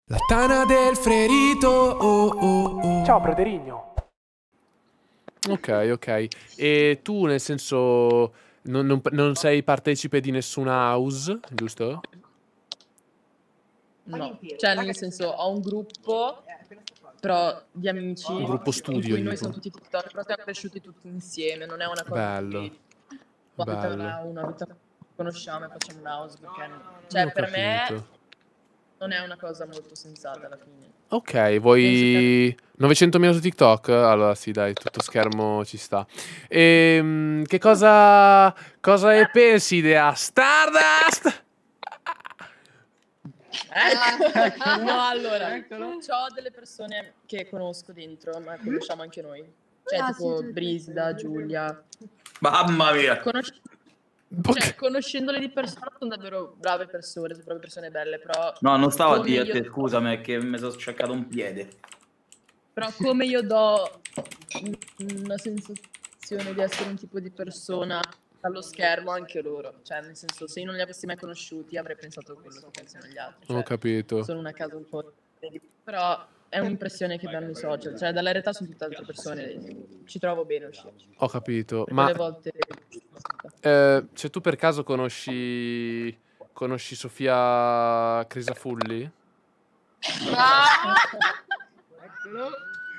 La tana del ferito, oh oh oh. Ciao, Praterigno. Ok, ok. E tu, nel senso, non sei partecipe di nessuna house, giusto? No, cioè nel senso ho un gruppo, però di amici, Un gruppo in studio, cui noi tipo. siamo tutti TikTok, però siamo cresciuti tutti insieme, non è una cosa Bello. che quando Bello. una vita conosciamo e facciamo un house, perché Ho cioè per me capito. non è una cosa molto sensata alla fine. Ok, Penso vuoi 900.000 su TikTok? Allora sì, dai, tutto schermo ci sta. Che cosa ne pensi della Stardust? Ecco. No, allora, Eccolo. ho delle persone che conosco dentro, ma conosciamo anche noi. Cioè tipo Brisda, Giulia. Mamma mia. Cioè, conoscendole di persona sono davvero brave persone, sono proprio persone belle, però... No, non stavo a come dire a io- te, scusami, è che mi sono sciaccato un piede. Però come io do una sensazione di essere un tipo di persona dallo schermo, anche loro. Cioè, nel senso, se io non li avessi mai conosciuti, avrei pensato a quello che pensano gli altri. Cioè, Ho capito. sono una casa un po'... Però è un'impressione che danno i social. Cioè, dalla realtà sono tutte altre persone. Ci trovo bene a uscire. Ho capito. Per Ma quelle volte... cioè, tu per caso conosci Sofia Crisafulli? Eccolo.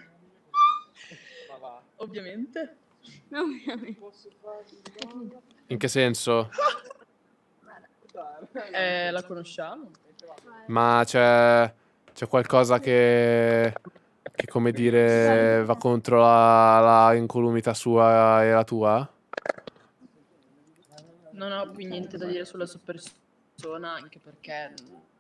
Ovviamente. In che senso? La conosciamo. Ma c'è qualcosa che come dire va contro la incolumità sua e la tua? Non ho più niente da dire sulla sua persona, anche perché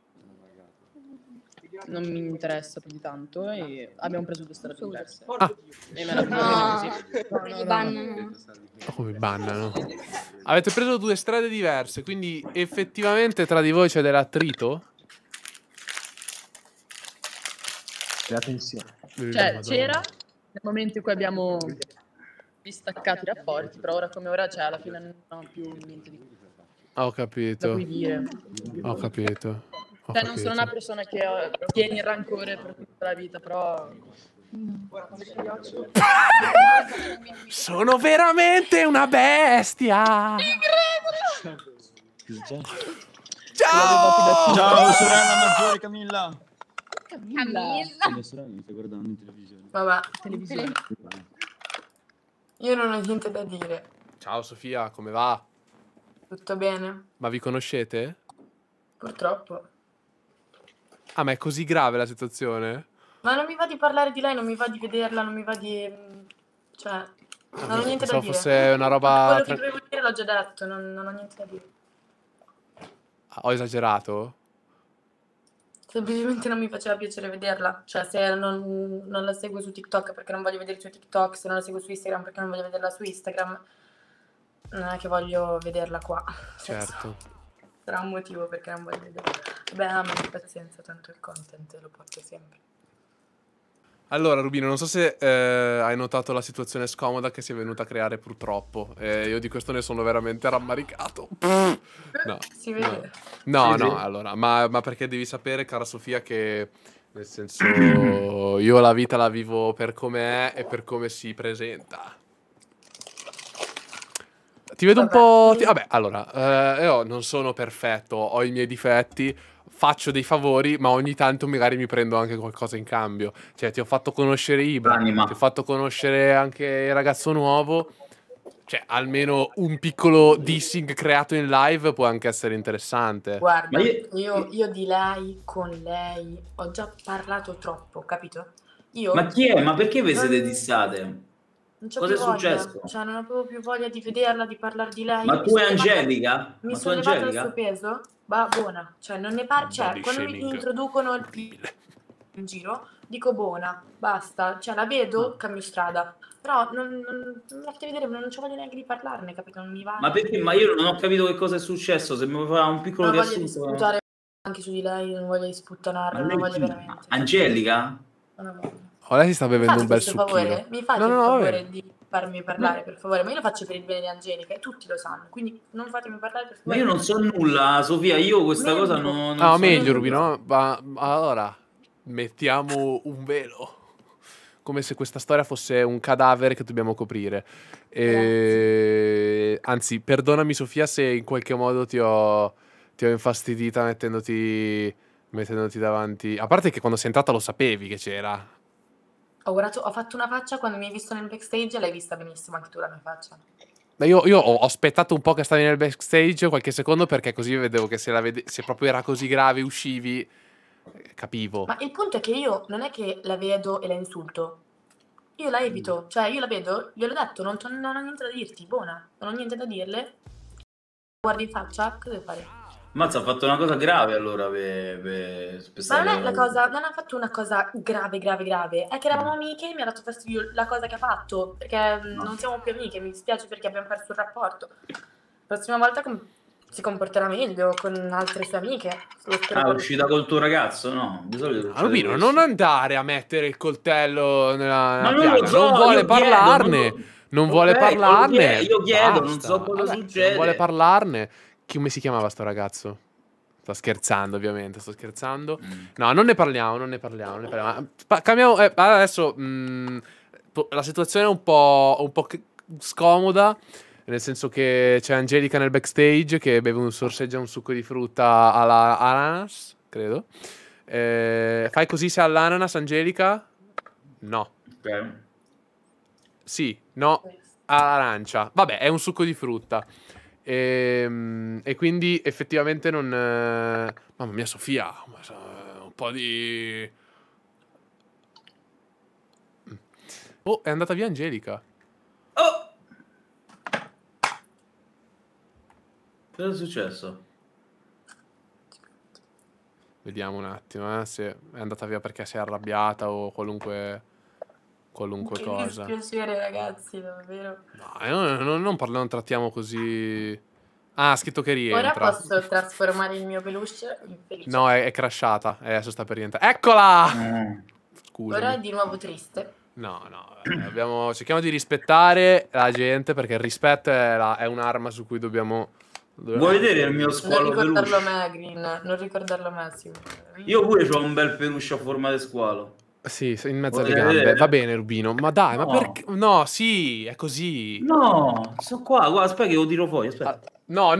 non mi interessa più di tanto e abbiamo preso due strade diverse. Ah. E me la prendo così. Mi bannano. Come bannano? Avete preso due strade diverse, quindi effettivamente tra di voi c'è dell'attrito? La tensione. Cioè, Madonna. c'era nel momento in cui abbiamo distaccato i rapporti, però ora come ora, cioè, alla fine non ho più niente di Ho da capito. cui dire. Ho capito. Ho Cioè, non sono una capito. persona che tiene il rancore per tutta la vita, però... Sono veramente una bestia! Ciao! Ciao sorella maggiore Camilla. Camilla. Mia sorella mi sta guardando in televisione. Vabbè, televisione. io non ho niente da dire. Ciao Sofia, come va? Tutto bene? Ma vi conoscete? Purtroppo. Ah, ma è così grave la situazione? Ma non mi va di parlare di lei, non mi va di vederla, non mi va di... Cioè, non ho niente da Pensavo dire. fosse una roba... Quello che dovevo dire l'ho già detto, non ho niente da dire. Ho esagerato? Semplicemente non mi faceva piacere vederla. Cioè, se non la seguo su TikTok perché non voglio vedere i suoi TikTok, se non la seguo su Instagram perché non voglio vederla su Instagram, non è che voglio vederla qua. Certo. Sarà un motivo perché non voglio vederla. Beh, abbi pazienza, tanto il content lo porto sempre. Allora, Rubino, non so se hai notato la situazione scomoda che si è venuta a creare purtroppo. Io di questo ne sono veramente rammaricato. No, Si vede. no, Sì, no, sì. allora, ma perché devi sapere, cara Sofia, che nel senso io la vita la vivo per come è e per come si presenta. Ti vedo un Vabbè. po'... Vabbè, allora, io non sono perfetto, ho i miei difetti, faccio dei favori, ma ogni tanto magari mi prendo anche qualcosa in cambio. Cioè, ti ho fatto conoscere Ibra, Anima. ti ho fatto conoscere anche il ragazzo nuovo. Cioè, almeno un piccolo dissing creato in live può anche essere interessante. Guarda, Ma io di lei, con lei, ho già parlato troppo, capito? Io Ma chi è? Ma perché vi siete Non- dissate? non c'ho Cosa più è voglia, successo? cioè non avevo più voglia di vederla, di parlare di lei. Ma Mi tu e sono levata- Angelica? Mi Ma tu sono levata il Angelica? suo peso, va buona, cioè non ne parlo, cioè Body quando mi shaming introducono orribile. in giro, dico buona, basta, cioè la vedo, cambio strada, però non la fate vedere, non c'ho voglia neanche di parlarne, capito? Non mi va. Ma perché? Ma io non ho capito che cosa è successo. Se mi fa un piccolo Non ho voglia di riassunto. sputare anche su di lei, non ho voglia di sputtanarla, Ma non ho lei voglia chi? veramente. Angelica? Non ho voglia. Oh, lei si sta Mi bevendo fate un bel questo succhino. favore? Mi fate No, il no, va favore bene. di farmi parlare, per favore? Ma io lo faccio per il bene di Angelica e tutti lo sanno, quindi non fatemi parlare, per Ma favore. io non so nulla, Sofia. Io questa cosa Meglio. non Ah, so meglio, nulla. Rubino. Ma allora, mettiamo un velo. Come se questa storia fosse un cadavere che dobbiamo coprire. Anzi, perdonami Sofia se in qualche modo ti ho infastidita mettendoti davanti. A parte che quando sei entrata lo sapevi che c'era. Ho fatto una faccia quando mi hai visto nel backstage e l'hai vista benissimo anche tu la mia faccia. Ma io ho aspettato un po' che stavi nel backstage qualche secondo perché così vedevo che se proprio era così grave uscivi, capivo. Ma il punto è che io non è che la vedo e la insulto. Io la evito, cioè io la vedo, gliel'ho detto, non ho niente da dirti, buona, non ho niente da dirle. Guardi in faccia, cosa devo fare? Mazza, ha fatto una cosa grave allora Ma non è la cosa, non ha fatto una cosa grave, è che eravamo amiche e mi ha dato fastidio la cosa che ha fatto, perché non siamo più amiche, mi dispiace perché abbiamo perso il rapporto. La prossima volta si comporterà meglio con altre sue amiche. È uscita col tuo ragazzo? No, di solito Albino, non andare a mettere il coltello nella non piaga. lo so, non vuole io parlarne. chiedo, non vuole parlarne. Io chiedo, non Basta. so cosa Vabbè, succede. Non vuole parlarne. Come si chiamava sto ragazzo? Sto scherzando, ovviamente, sto scherzando. No, non ne parliamo. Cambiamo. Adesso la situazione è un po' scomoda. Nel senso che c'è Angelica nel backstage che sorseggia un succo di frutta alla ananas, credo. Fai così se all'ananas, Angelica? No. Ok. Sì, no, all'arancia. Vabbè, è un succo di frutta. E quindi effettivamente non... Mamma mia, Sofia, un po' di... Oh, è andata via Angelica. Oh! Cosa è successo? Vediamo un attimo, se è andata via perché si è arrabbiata o qualunque cosa. Che dispiacere ragazzi, davvero. No, non trattiamo così... Ah, ha scritto che rientra. Ora posso trasformare il mio peluche in felice. No, è crashata. Adesso sta per rientrare. Eccola! Scusami. Ora è di nuovo triste. No, cerchiamo di rispettare la gente perché il rispetto è un'arma su cui dobbiamo... Vuoi vedere il mio Non squalo ricordarlo a peluche? me, Green. Non ricordarlo a me, sì. Io pure ho un bel peluche a forma di squalo. Sì, in mezzo alle Vuoi gambe. vedere? Va bene, Rubino. Ma dai, No. ma perché... No, sì, è così. No, sono qua, guarda, aspetta che lo tiro fuori, aspetta. No!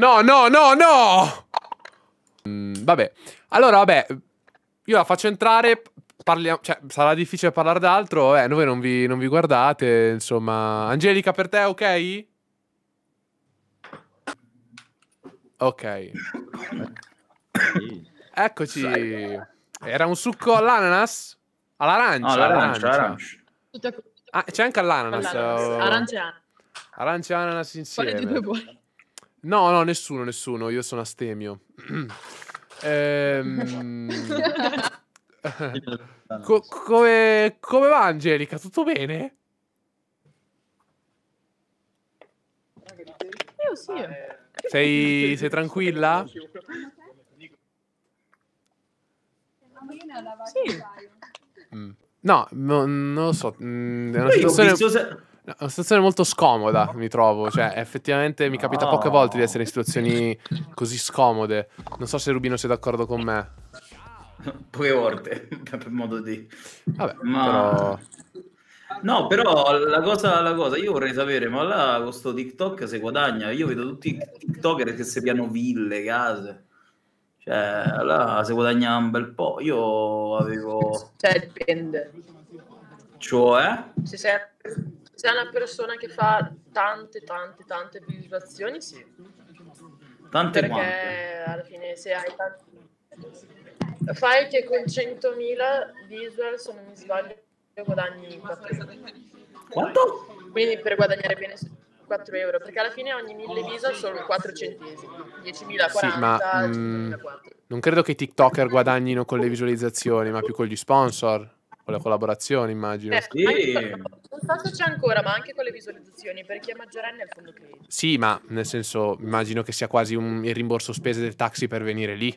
Vabbè. Allora, vabbè. Io la faccio entrare... Parliamo, cioè, sarà difficile parlare d'altro. Voi non vi guardate. Insomma, Angelica, per te, ok? Ok. Eccoci. Era un succo all'ananas? All'arancia. No, l'arancia. Ah, c'è anche all'ananas. Aranciana. Arancia e ananas Quale insieme. di due vuoi? No, nessuno. Io sono astemio. Come va Angelica? Tutto bene? Io sì. Sei tranquilla? Sì. No, non lo so. È una Io ho situazione... visto È una situazione molto scomoda, mi trovo. Cioè, effettivamente mi capita poche volte di essere in situazioni così scomode. Non so se Rubino sia d'accordo con me. poche volte, per modo di... Vabbè, Ma... No, però la cosa, io vorrei sapere, ma là con sto TikTok si guadagna? Io vedo tutti i TikToker che si piano ville, case. Cioè, là si guadagna un bel po'. Io avevo... Cioè, dipende. Cioè? Se sei una persona che fa tante visualizzazioni, sì. Tante Perché quante? alla fine se hai fai che con 100.000 visual, se non mi sbaglio, guadagni 4 euro. Quanto? Quindi per guadagnare bene 4 euro, perché alla fine ogni 1000 visual sono 4 centesimi. 10.000, 40, Sì, ma 5.000, 4. non credo che i TikToker guadagnino con le visualizzazioni, ma più con gli sponsor, con le collaborazioni, immagino. Sì. Non so se c'è ancora, ma anche con le visualizzazioni, per chi è maggiorenne al fondo credito. Sì, ma nel senso, immagino che sia quasi il rimborso spese del taxi per venire lì.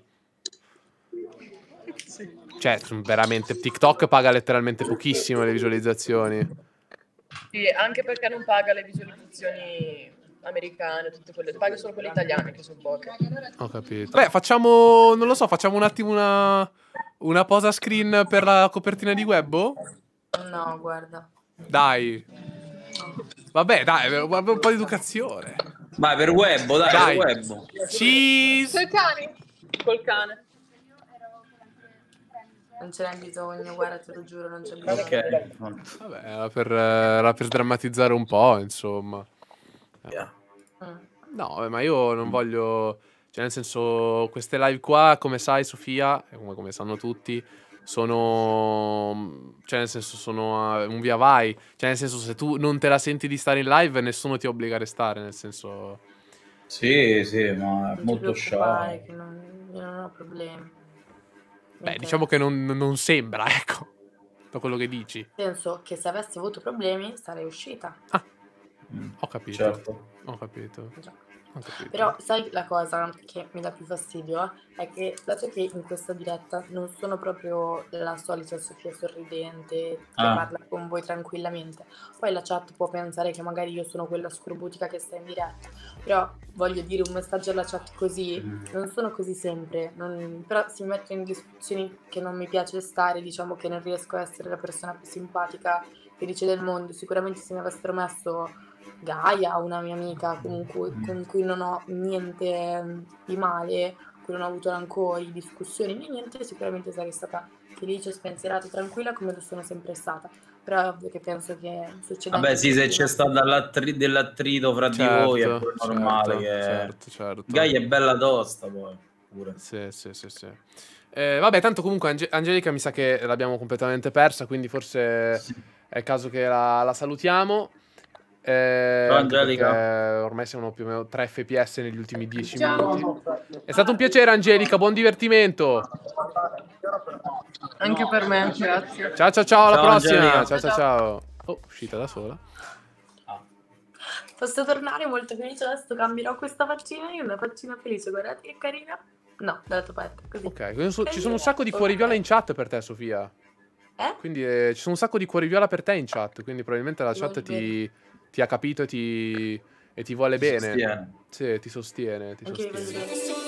Cioè, veramente, TikTok paga letteralmente pochissimo le visualizzazioni. Sì, anche perché non paga le visualizzazioni americane, tutte quelle, paga solo quelle italiane che sono poche. Ho capito. Beh, facciamo, non lo so, facciamo un attimo Una posa screen per la copertina di Webbo? No, guarda. Dai. Vabbè, dai, un po' di educazione. Vai per Webbo, dai, Dai. per Webbo. Cheese! Col cane. Col cane. Non ce n'è bisogno, guarda, te lo giuro, non c'è bisogno. Ok. Vabbè, era per drammatizzare un po', insomma. Yeah. No, vabbè, ma io non voglio... Cioè, nel senso, queste live qua, come sai, Sofia, e come sanno tutti, sono... Cioè, nel senso, sono un via vai. Cioè, nel senso, se tu non te la senti di stare in live, nessuno ti obbliga a restare, nel senso... Sì, sì, ma è Non ti molto preoccupare, sciallo. che io non ho problemi. Beh, diciamo che non sembra, ecco, da quello che dici. Penso che se avessi avuto problemi sarei uscita. Ho capito. Certo. Ho capito. Già. Ho capito. Però sai la cosa che mi dà più fastidio? È che dato che in questa diretta non sono proprio la solita Sofia sorridente che parla con voi tranquillamente, poi la chat può pensare che magari io sono quella scorbutica che sta in diretta, però voglio dire un messaggio alla chat così, non sono così sempre, però si metto in discussioni che non mi piace stare, diciamo che non riesco a essere la persona più simpatica, felice del mondo. Sicuramente se mi avessero messo Gaia, una mia amica con cui non ho niente di male, con cui non ho avuto rancori, discussioni né niente, sicuramente sarei stata felice, spensierata, tranquilla come lo sono sempre stata. Però è ovvio che penso che succeda. Vabbè, sì, se c'è stato dell'attrito fra di voi è pure normale che... Certo. Gaia è bella tosta poi, pure. Sì. Vabbè, tanto comunque Angelica mi sa che l'abbiamo completamente persa, quindi forse è il caso che la salutiamo. Ciao Angelica. Ormai siamo più o meno 3 fps negli ultimi 10 minuti. È stato un piacere, Angelica, buon divertimento. Anche per me, grazie. Ciao, alla Ciao, prossima. Angelica. Ciao. Oh, uscita da sola. Posso tornare molto felice adesso, cambierò questa faccina, io una faccina felice, guardate che carina. No, dalla tua parte, così. Ok, ci sono un sacco di cuori viola in chat per te, Sofia. Quindi ci sono un sacco di cuori viola per te in chat, quindi probabilmente la chat ti ha capito e ti vuole bene. Sostiene. Sì, ti sostiene. Anche io vedo bene.